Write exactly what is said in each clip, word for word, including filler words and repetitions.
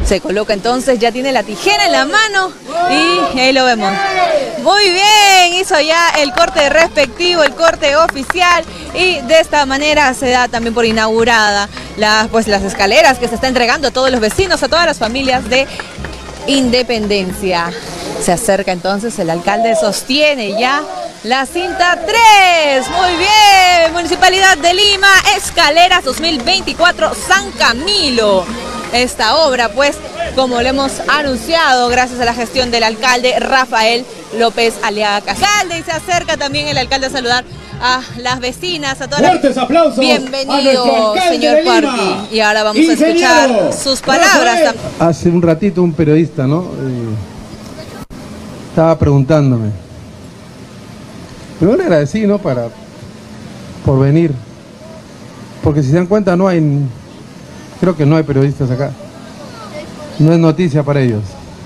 Se coloca entonces, ya tiene la tijera en la mano y ahí lo vemos. Muy bien, hizo ya el corte respectivo, el corte oficial, y de esta manera se da también por inaugurada la, pues, las escaleras que se está entregando a todos los vecinos, a todas las familias de Independencia. Se acerca entonces, el alcalde sostiene ya la cinta tres. Muy bien, Municipalidad de Lima, escaleras dos mil veinticuatro San Camilo. Esta obra, pues, como lo hemos anunciado, gracias a la gestión del alcalde Rafael López Aliaga Casal. Y se acerca también el alcalde a saludar a las vecinas, a todas Fuertes las... aplausos. Bienvenido, señor Parqui. Y ahora vamos Ingeniero a escuchar sus palabras. Rafael. Hace un ratito un periodista, ¿no? Eh, estaba preguntándome. Pero le agradecí, ¿no? Para, por venir. Porque si se dan cuenta, no hay... Creo que no hay periodistas acá. No es noticia para ellos.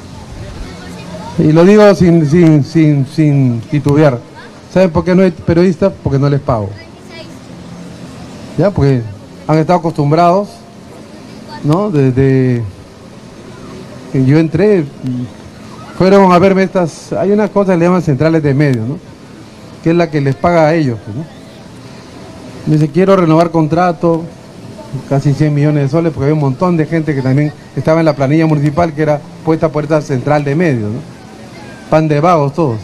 Y lo digo sin, sin, sin, sin titubear. ¿Saben por qué no hay periodistas? Porque no les pago. Ya, porque han estado acostumbrados, ¿no? Desde que yo entré, fueron a verme estas... Hay unas cosas que le llaman centrales de medios, ¿no? Que es la que les paga a ellos, ¿no? Me dice, quiero renovar contrato, casi cien millones de soles, porque había un montón de gente que también estaba en la planilla municipal que era puesta por esta central de medios, ¿no? Pan de vagos todos.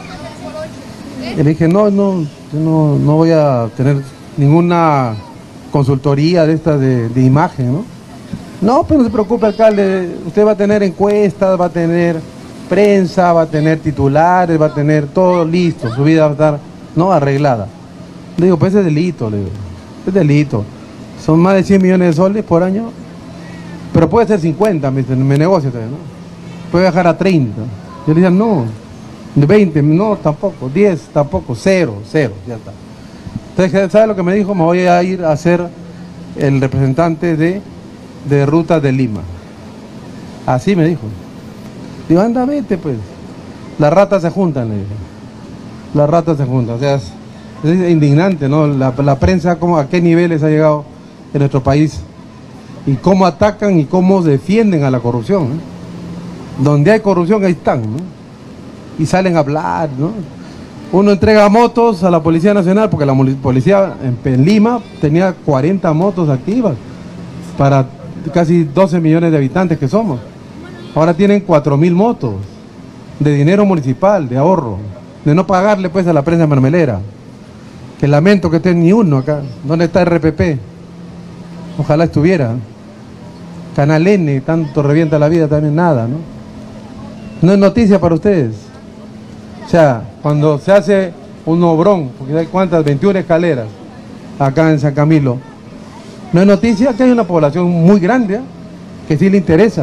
Y le dije, no, no, yo no, no voy a tener ninguna consultoría de esta de, de imagen, ¿no? No, pero no se preocupe, alcalde, usted va a tener encuestas, va a tener prensa, va a tener titulares, va a tener todo listo, su vida va a estar, no, arreglada. Le digo, pues es delito, le digo, es delito. Son más de cien millones de soles por año, pero puede ser cincuenta, me, me negocio también, ¿no? Puede bajar a treinta. Yo le decía, no, veinte, no, tampoco, diez, tampoco, cero, cero, ya está. Entonces, ¿sabe lo que me dijo? Me voy a ir a ser el representante de, de Rutas de Lima. Así me dijo. Digo, anda, vete, pues. Las ratas se juntan, le dije. Las ratas se juntan, o sea, es, es indignante, ¿no? La, la prensa, cómo, a qué niveles ha llegado en nuestro país y cómo atacan y cómo defienden a la corrupción, ¿eh? Donde hay corrupción, ahí están, ¿no? Y salen a hablar, ¿no? Uno entrega motos a la Policía Nacional, porque la policía en, en Lima tenía cuarenta motos activas para casi doce millones de habitantes que somos. Ahora tienen cuatro mil motos de dinero municipal, de ahorro, de no pagarle pues a la prensa mermelera. Que lamento que esté ni uno acá. ¿Dónde está R P P? Ojalá estuviera. Canal N, tanto revienta la vida, también nada, ¿no? No es noticia para ustedes. O sea, cuando se hace un obrón, porque hay cuántas, veintiuna escaleras acá en San Camilo, no es noticia que hay una población muy grande, ¿eh? Que sí le interesa.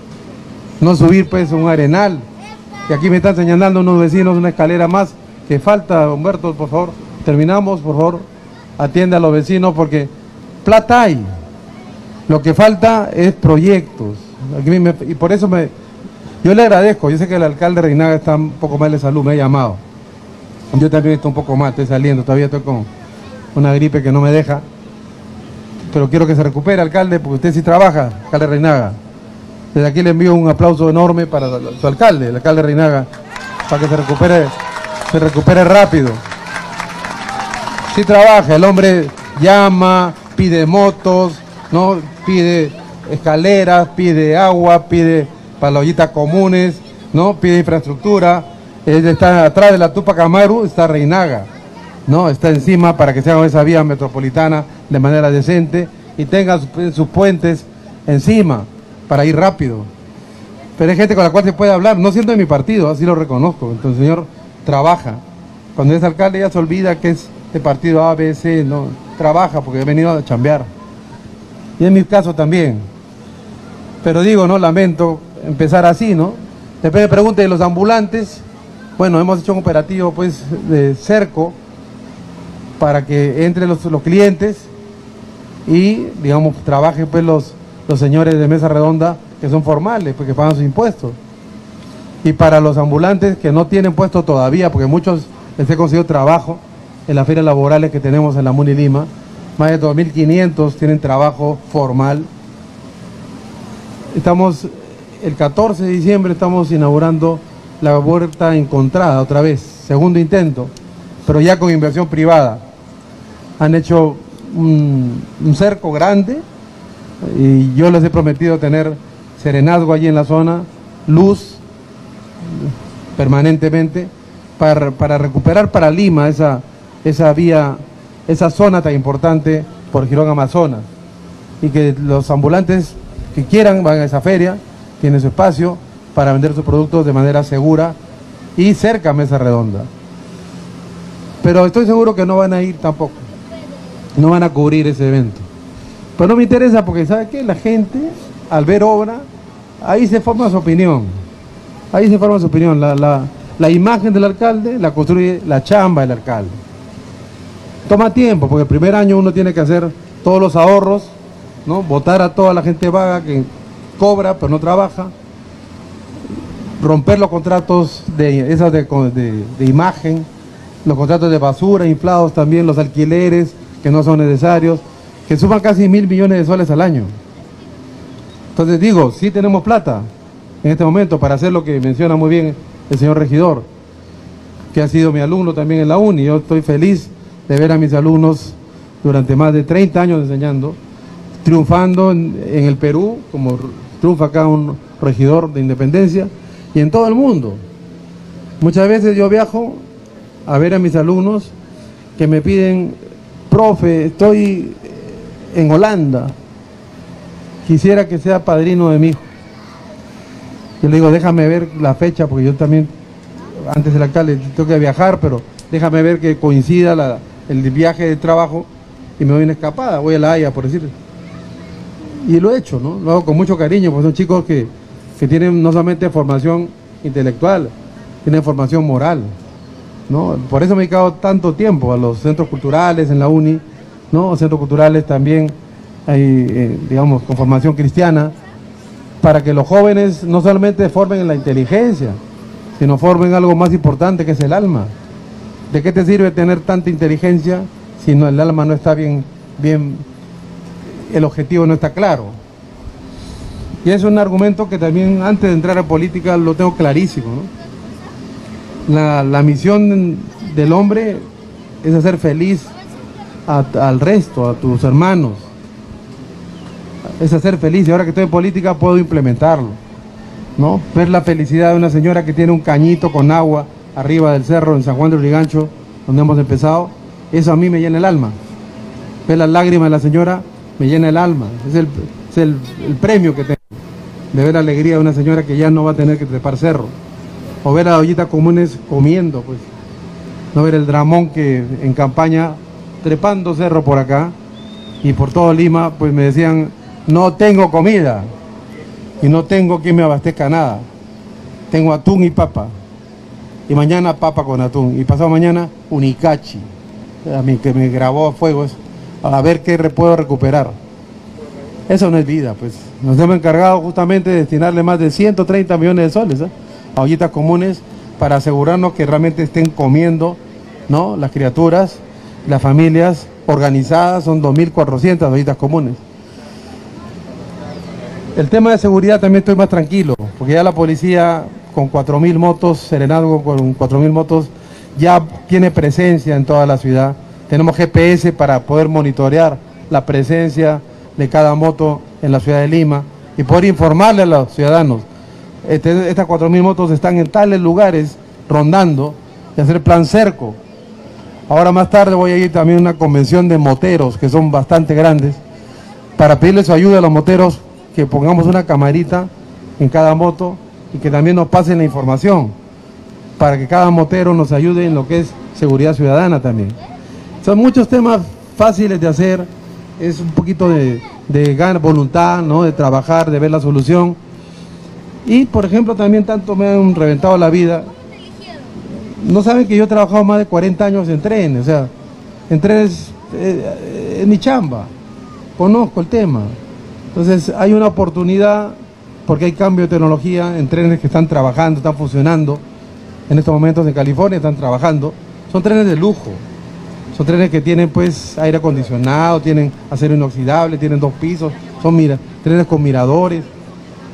No subir pues un arenal. Y aquí me están señalando unos vecinos una escalera más que falta. Humberto, por favor, terminamos, por favor, atiende a los vecinos porque plata hay. Lo que falta es proyectos. Aquí me, y por eso me, yo le agradezco. Yo sé que el alcalde Reinaga está un poco mal de salud, me ha llamado. Yo también estoy un poco mal, estoy saliendo, todavía estoy con una gripe que no me deja. Pero quiero que se recupere, alcalde, porque usted sí trabaja, alcalde Reinaga. Desde aquí le envío un aplauso enorme para su alcalde, el alcalde Reinaga, para que se recupere, se recupere rápido. Sí trabaja, el hombre llama, pide motos, ¿no? Pide escaleras, pide agua, pide palollitas comunes, ¿no? Pide infraestructura. Él está atrás de la Tupac Amaru, está Reinaga, ¿no? Está encima para que se haga esa vía metropolitana de manera decente y tenga sus, sus puentes encima para ir rápido. Pero hay gente con la cual se puede hablar, no siendo de mi partido, así lo reconozco. Entonces el señor trabaja. Cuando es alcalde ya se olvida que es de partido A, B, C, no, trabaja porque he venido a chambear. Y en mi caso también. Pero digo, no, lamento empezar así, ¿no? Después me preguntan de los ambulantes. Bueno, hemos hecho un operativo pues de cerco para que entre los, los clientes y, digamos, trabajen pues los, los señores de mesa redonda que son formales, porque pagan sus impuestos. Y para los ambulantes que no tienen puesto todavía, porque muchos les he conseguido trabajo en las ferias laborales que tenemos en la Muni Lima, más de dos mil quinientos tienen trabajo formal. estamos, el catorce de diciembre estamos inaugurando la huerta encontrada otra vez, segundo intento, pero ya con inversión privada. Han hecho un, un cerco grande y yo les he prometido tener serenazgo allí en la zona, luz permanentemente, para, para recuperar para Lima esa, esa vía, esa zona tan importante por Girón Amazonas, y que los ambulantes que quieran van a esa feria, tienen su espacio para vender sus productos de manera segura y cerca a Mesa Redonda. Pero estoy seguro que no van a ir tampoco, no van a cubrir ese evento. Pero no me interesa porque, ¿sabe qué? La gente, al ver obra, ahí se forma su opinión. Ahí se forma su opinión. La, la, la imagen del alcalde la construye la chamba del alcalde. Toma tiempo, porque el primer año uno tiene que hacer todos los ahorros, ¿no? Votar a toda la gente vaga que cobra pero no trabaja, romper los contratos de, esas de, de, de imagen, los contratos de basura inflados también, los alquileres que no son necesarios, que suman casi mil millones de soles al año. Entonces digo, sí tenemos plata en este momento para hacer lo que menciona muy bien el señor regidor, que ha sido mi alumno también en la uni. Yo estoy feliz de ver a mis alumnos durante más de treinta años enseñando, triunfando en, en el Perú, como triunfa acá un regidor de Independencia, y en todo el mundo. Muchas veces yo viajo a ver a mis alumnos que me piden, profe, estoy en Holanda, quisiera que sea padrino de mi hijo. Yo le digo, déjame ver la fecha, porque yo también, antes del alcalde, tengo que viajar, pero déjame ver que coincida la, el viaje de trabajo y me doy una escapada, voy a La Haya, por decir. Y lo he hecho, ¿no? Lo hago con mucho cariño, porque son chicos que, que tienen no solamente formación intelectual, tienen formación moral, ¿no? Por eso me he dedicado tanto tiempo a los centros culturales en la uni, ¿no? Centros culturales también, hay, eh, digamos, con formación cristiana, para que los jóvenes no solamente formen en la inteligencia, sino formen algo más importante, que es el alma. ¿De qué te sirve tener tanta inteligencia si no, el alma no está bien, bien, el objetivo no está claro? Y es un argumento que también antes de entrar a política lo tengo clarísimo, ¿no? La, la misión del hombre es hacer feliz a, al resto, a tus hermanos. Es hacer feliz, y ahora que estoy en política puedo implementarlo, ¿no? Ver la felicidad de una señora que tiene un cañito con agua arriba del cerro en San Juan de Lurigancho, donde hemos empezado, eso a mí me llena el alma. Ver las lágrimas de la señora me llena el alma, es el, es el, el premio que tengo, de ver la alegría de una señora que ya no va a tener que trepar cerro, o ver a las ollitas comunes comiendo, pues, no ver el dramón que en campaña trepando cerro por acá y por todo Lima, pues me decían, no tengo comida y no tengo quien me abastezca nada, tengo atún y papa, y mañana papa con atún, y pasado mañana unicachi, a mí que me grabó a fuego eso, a ver qué puedo recuperar. Eso no es vida, pues. Nos hemos encargado justamente de destinarle más de ciento treinta millones de soles, ¿eh?, a ollitas comunes, para asegurarnos que realmente estén comiendo, ¿no?, las criaturas, las familias organizadas. Son dos mil cuatrocientas ollitas comunes. El tema de seguridad también estoy más tranquilo, porque ya la policía con cuatro mil motos, Serenazgo con cuatro mil motos, ya tiene presencia en toda la ciudad. Tenemos G P S para poder monitorear la presencia de cada moto en la ciudad de Lima y poder informarle a los ciudadanos. Este, estas cuatro mil motos están en tales lugares rondando, y hacer plan cerco. Ahora más tarde voy a ir también a una convención de moteros, que son bastante grandes, para pedirles su ayuda a los moteros, que pongamos una camarita en cada moto y que también nos pasen la información, para que cada motero nos ayude en lo que es seguridad ciudadana también. Son muchos temas fáciles de hacer, es un poquito de, de ganas, voluntad, ¿no?, de trabajar, de ver la solución. Y por ejemplo también tanto me han reventado la vida, no saben que yo he trabajado más de cuarenta años en trenes, o sea, en trenes eh, es mi chamba, conozco el tema. Entonces hay una oportunidad, porque hay cambio de tecnología en trenes que están trabajando, están funcionando. En estos momentos en California están trabajando. Son trenes de lujo, son trenes que tienen pues aire acondicionado, tienen acero inoxidable, tienen dos pisos, son mira, trenes con miradores.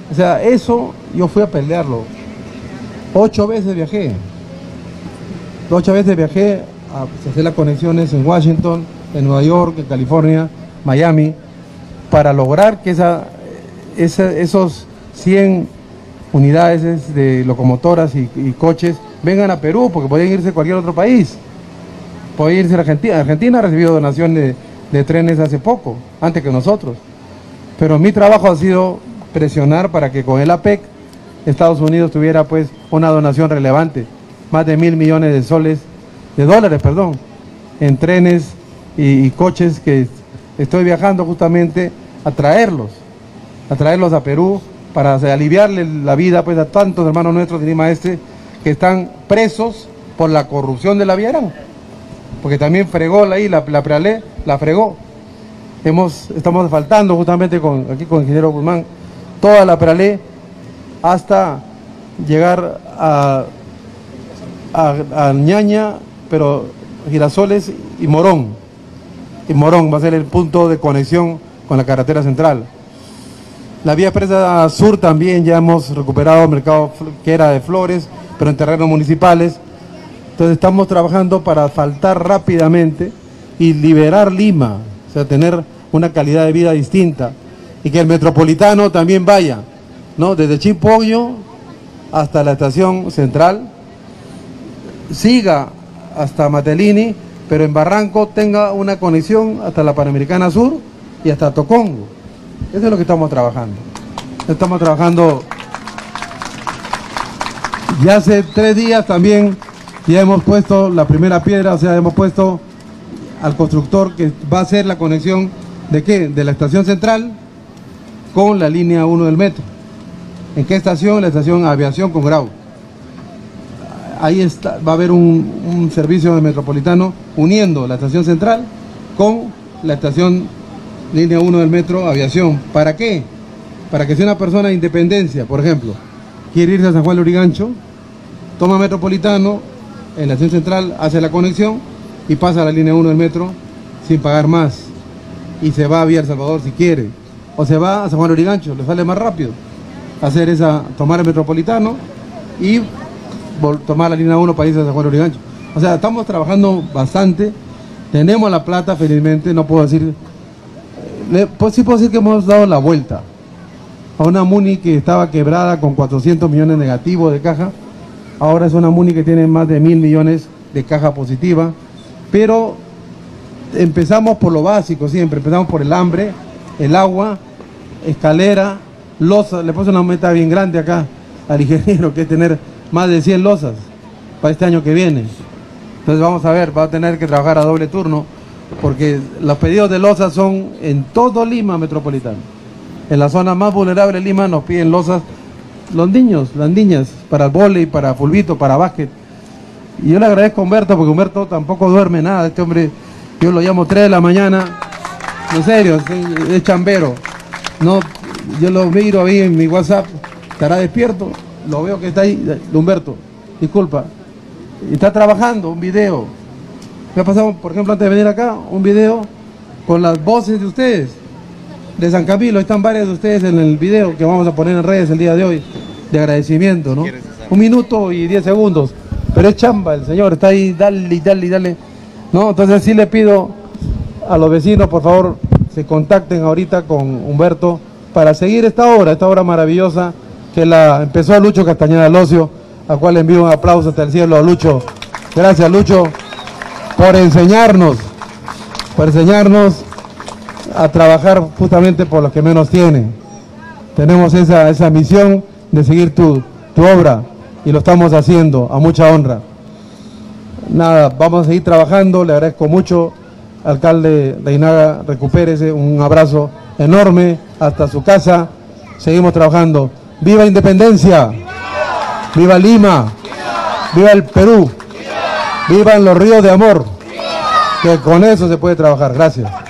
O sea, eso yo fui a pelearlo. Ocho veces viajé. Ocho veces viajé a hacer las conexiones en Washington, en Nueva York, en California, Miami, para lograr que esa, esa, esos cien unidades de locomotoras y, y coches vengan a Perú, porque podían irse a cualquier otro país. Podían irse a Argentina. Argentina ha recibido donaciones de, de trenes hace poco, antes que nosotros. Pero mi trabajo ha sido presionar para que con el A P E C Estados Unidos tuviera pues una donación relevante, más de mil millones de soles, de dólares, perdón, en trenes y, y coches que estoy viajando justamente a traerlos, a traerlos a Perú para aliviarle la vida pues a tantos hermanos nuestros de Lima Este que están presos por la corrupción de la Viarán, porque también fregó ahí la, la Prealé, la fregó. Hemos, estamos asfaltando justamente con, aquí con el ingeniero Guzmán, toda la Prealé hasta llegar a, a, a Ñaña, pero Girasoles y Morón. Y Morón va a ser el punto de conexión con la carretera central. La vía expresa sur también ya hemos recuperado el mercado que era de Flores, pero en terrenos municipales. Entonces estamos trabajando para asfaltar rápidamente y liberar Lima, o sea, tener una calidad de vida distinta. Y que el metropolitano también vaya, ¿no? Desde Chimpoyo hasta la estación central, siga hasta Matelini, pero en Barranco tenga una conexión hasta la Panamericana Sur y hasta Tocongo. Eso es lo que estamos trabajando. Estamos trabajando. Ya hace tres días también ya hemos puesto la primera piedra, o sea, hemos puesto al constructor que va a hacer la conexión de qué, de la estación central con la línea uno del metro. ¿En qué estación? La estación Aviación con Grau. Ahí está, va a haber un, un servicio de metropolitano uniendo la estación central con la estación línea uno del metro Aviación. ¿Para qué? Para que si una persona de Independencia, por ejemplo, quiere irse a San Juan de Lurigancho, toma metropolitano, en la estación central hace la conexión y pasa a la línea uno del metro sin pagar más. Y se va a Vía El Salvador si quiere. O se va a San Juan de Lurigancho, le sale más rápido hacer esa, tomar el metropolitano y tomar la línea uno para irse a San Juan de Lurigancho. O sea, estamos trabajando bastante, tenemos la plata felizmente, no puedo decir, le, pues sí puedo decir que hemos dado la vuelta a una Muni que estaba quebrada con cuatrocientos millones negativos de caja. Ahora es una Muni que tiene más de mil millones de caja positiva, pero empezamos por lo básico siempre, empezamos por el hambre, el agua, escalera, losas. Le puse una meta bien grande acá al ingeniero, que es tener más de cien losas para este año que viene. Entonces vamos a ver, va a tener que trabajar a doble turno, porque los pedidos de losas son en todo Lima metropolitano. En la zona más vulnerable de Lima nos piden losas los niños, las niñas, para el vóley, para fulbito, para básquet. Y yo le agradezco a Humberto, porque Humberto tampoco duerme nada. Este hombre, yo lo llamo tres de la mañana, en serio, es, es chambero. No, yo lo miro ahí en mi WhatsApp, estará despierto, lo veo que está ahí, Humberto, disculpa, y está trabajando un video. Me ha pasado, por ejemplo, antes de venir acá, un video con las voces de ustedes, de San Camilo. Están varias de ustedes en el video que vamos a poner en redes el día de hoy, de agradecimiento, ¿no? Un minuto y diez segundos, pero es chamba, el señor está ahí, dale, dale, dale, ¿no? Entonces sí le pido a los vecinos, por favor, se contacten ahorita con Humberto para seguir esta obra, esta obra maravillosa que la empezó Lucho Castañeda Locio, a cual le envío un aplauso hasta el cielo a Lucho. Gracias, Lucho, por enseñarnos, por enseñarnos a trabajar justamente por los que menos tienen. Tenemos esa, esa misión de seguir tu, tu obra y lo estamos haciendo a mucha honra. Nada, vamos a seguir trabajando, le agradezco mucho, alcalde Reinaga, recupérese, un abrazo enorme hasta su casa, seguimos trabajando. ¡Viva Independencia! ¡Viva, ¡Viva Lima! ¡Viva, ¡Viva el Perú! ¡Viva! ¡Vivan los ríos de amor! ¡Viva! Que con eso se puede trabajar. Gracias.